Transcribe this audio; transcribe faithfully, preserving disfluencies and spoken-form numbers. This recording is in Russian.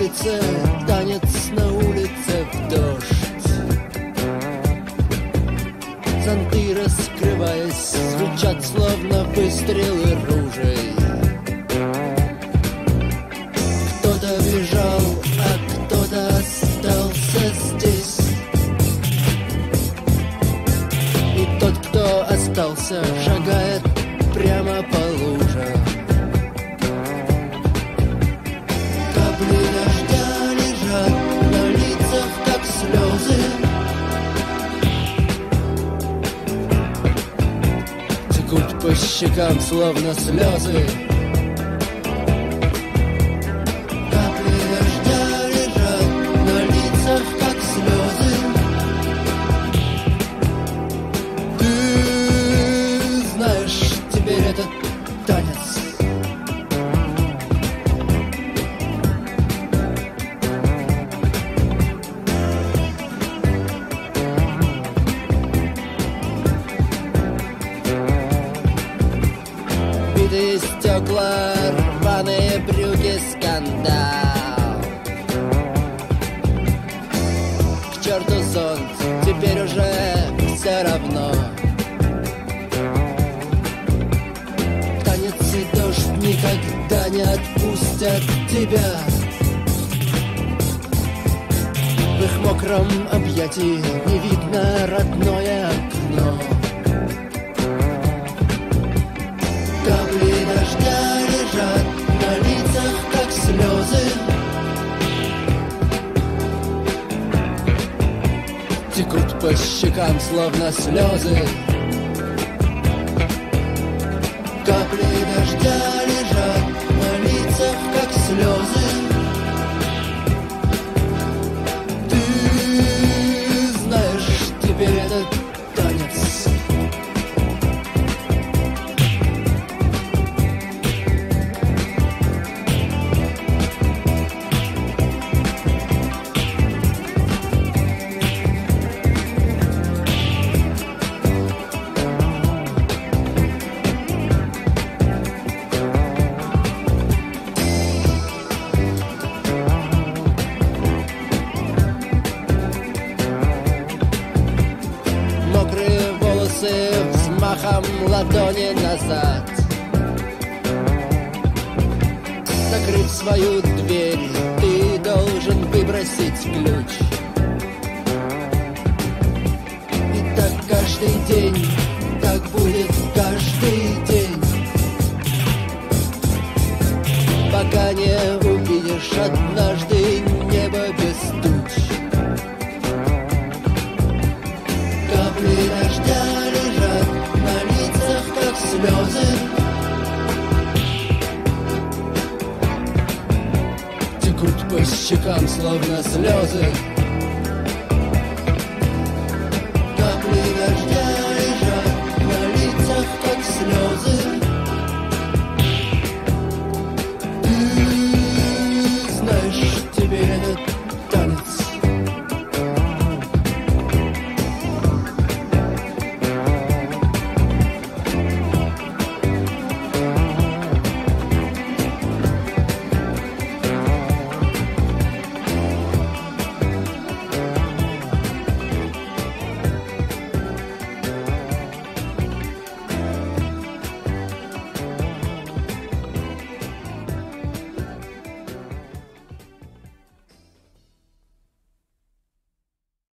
улице, танец на улице в дождь. Зонты, раскрываясь, звучат словно выстрелы ружей. Кто-то бежал, а кто-то остался здесь. И тот, кто остался, шагает прямо по лужам. Капли дождя лежат на лицах, как слезы. Текут по щекам, словно слезы. Капли дождя лежат на лицах, как слезы. Ты знаешь, теперь этот танец. Битые стекла, рваные брюки, скандал. К черту зонт, теперь уже все равно. Танец и дождь никогда не отпустят тебя. В их мокром объятии не видно родное окно. Капли дождя лежат на лицах, как слезы. Текут по щекам, словно слезы. Капли дождя лежат на лицах, как слезы. Ты знаешь, теперь этот танец. Мокрые волосы взмахом ладони назад. Закрыв свою дверь, ты должен выбросить ключ. И так каждый день, так будет каждый день, пока не увидишь однажды небо без туч. Капли дождя лежат на лицах, как слезы. Текут по щекам, словно слезы. Капли дождя лежат на лицах, как слезы. Ты знаешь, теперь этот